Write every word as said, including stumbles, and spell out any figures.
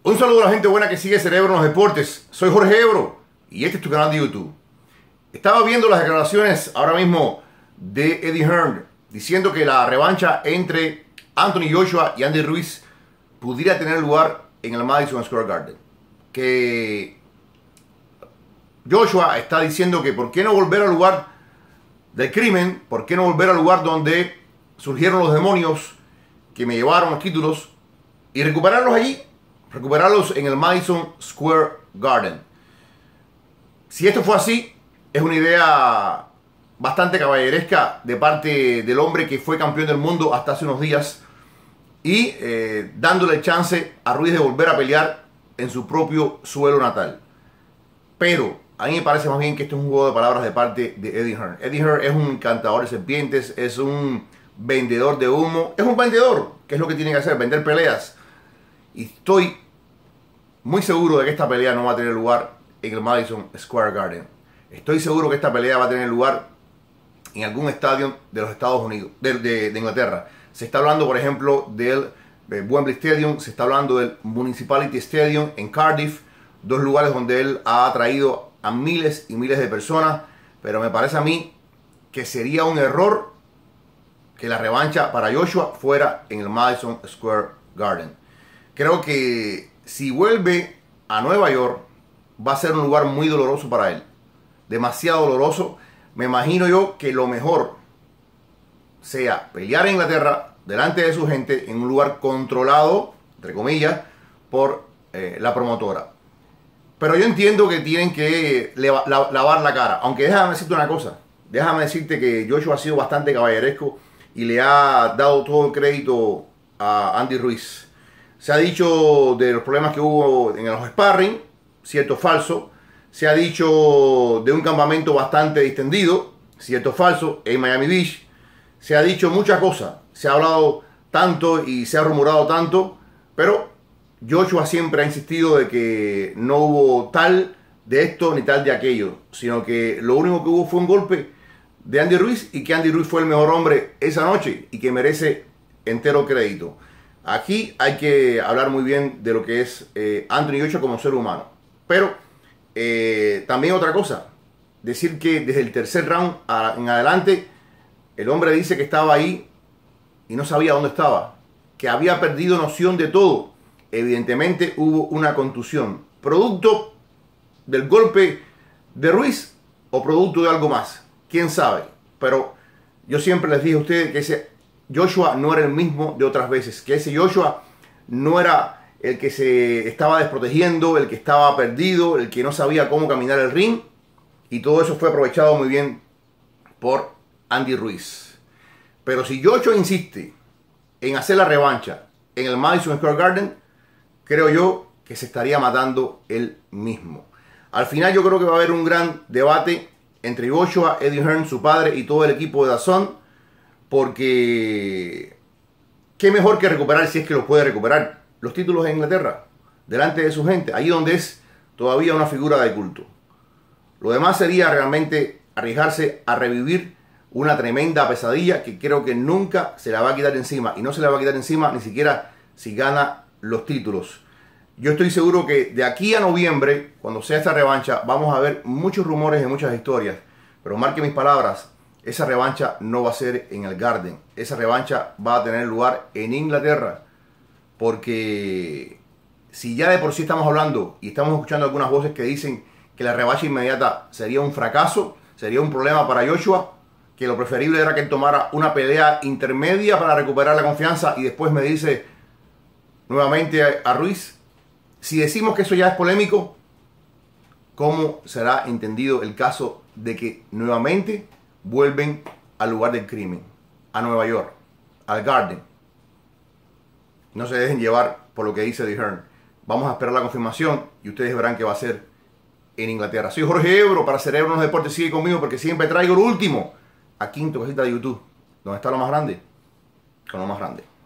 Un saludo a la gente buena que sigue Cerebro en los Deportes. Soy Jorge Ebro y este es tu canal de YouTube. Estaba viendo las declaraciones ahora mismo de Eddie Hearn diciendo que la revancha entre Anthony Joshua y Andy Ruiz pudiera tener lugar en el Madison Square Garden. Que Joshua está diciendo que por qué no volver al lugar del crimen, por qué no volver al lugar donde surgieron los demonios que me llevaron los títulos y recuperarlos allí, recuperarlos en el Madison Square Garden. Si esto fue así, es una idea bastante caballeresca de parte del hombre que fue campeón del mundo hasta hace unos días y eh, dándole chance a Ruiz de volver a pelear en su propio suelo natal. Pero a mí me parece más bien que esto es un juego de palabras de parte de Eddie Hearn. Eddie Hearn es un encantador de serpientes, es un vendedor de humo, es un vendedor, que es lo que tiene que hacer, vender peleas. Y estoy muy seguro de que esta pelea no va a tener lugar en el Madison Square Garden. Estoy seguro que esta pelea va a tener lugar en algún estadio de los Estados Unidos, de, de, de Inglaterra. Se está hablando, por ejemplo, del Wembley Stadium, se está hablando del Municipality Stadium en Cardiff, dos lugares donde él ha atraído a miles y miles de personas, pero me parece a mí que sería un error que la revancha para Joshua fuera en el Madison Square Garden. Creo que si vuelve a Nueva York va a ser un lugar muy doloroso para él, demasiado doloroso. Me imagino yo que lo mejor sea pelear en Inglaterra delante de su gente en un lugar controlado, entre comillas, por eh, la promotora. Pero yo entiendo que tienen que lavar la cara. Aunque déjame decirte una cosa. Déjame decirte que Joshua ha sido bastante caballeresco y le ha dado todo el crédito a Andy Ruiz. Se ha dicho de los problemas que hubo en los sparring, cierto o falso. Se ha dicho de un campamento bastante distendido, cierto o falso, en Miami Beach. Se ha dicho muchas cosas. Se ha hablado tanto y se ha rumorado tanto, pero Joshua siempre ha insistido de que no hubo tal de esto ni tal de aquello, sino que lo único que hubo fue un golpe de Andy Ruiz y que Andy Ruiz fue el mejor hombre esa noche y que merece entero crédito. Aquí hay que hablar muy bien de lo que es eh, Anthony Joshua como ser humano. Pero eh, también otra cosa, decir que desde el tercer round a, en adelante el hombre dice que estaba ahí y no sabía dónde estaba, que había perdido noción de todo. Evidentemente hubo una contusión, producto del golpe de Ruiz o producto de algo más, quién sabe. Pero yo siempre les dije a ustedes que ese Joshua no era el mismo de otras veces, que ese Joshua no era el que se estaba desprotegiendo, el que estaba perdido, el que no sabía cómo caminar el ring, y todo eso fue aprovechado muy bien por Andy Ruiz. Pero si Joshua insiste en hacer la revancha en el Madison Square Garden, creo yo que se estaría matando él mismo. Al final yo creo que va a haber un gran debate entre Joshua, Eddie Hearn, su padre y todo el equipo de D A Z N, porque qué mejor que recuperar, si es que lo puede recuperar, los títulos en Inglaterra, delante de su gente, ahí donde es todavía una figura de culto. Lo demás sería realmente arriesgarse a revivir una tremenda pesadilla que creo que nunca se la va a quitar encima, y no se la va a quitar encima ni siquiera si gana los títulos. Yo estoy seguro que de aquí a noviembre, cuando sea esta revancha, vamos a ver muchos rumores y muchas historias. Pero marque mis palabras, esa revancha no va a ser en el Garden. Esa revancha va a tener lugar en Inglaterra. Porque si ya de por sí estamos hablando y estamos escuchando algunas voces que dicen que la revancha inmediata sería un fracaso, sería un problema para Joshua, que lo preferible era que él tomara una pelea intermedia para recuperar la confianza y después me dice nuevamente a Ruiz. Si decimos que eso ya es polémico, ¿cómo será entendido el caso de que nuevamente vuelven al lugar del crimen, a Nueva York, al Garden? No se dejen llevar por lo que dice Eddie Hearn. Vamos a esperar la confirmación y ustedes verán que va a ser en Inglaterra. Soy Jorge Ebro para Cerebro en los Deportes. Sigue conmigo porque siempre traigo lo último aquí en tu casita de YouTube, donde está lo más grande con lo más grande.